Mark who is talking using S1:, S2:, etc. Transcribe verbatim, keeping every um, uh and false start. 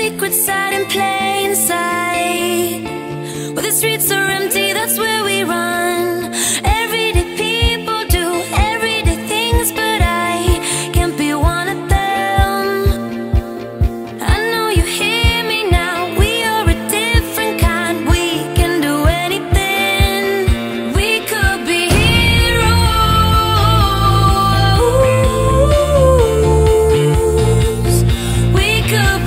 S1: secrets hide in plain sight. Where the streets are empty, that's where we run. Everyday people do everyday things, but I can't be one of them. I know you hear me now, we are a different kind. We can do anything. We could be heroes. We could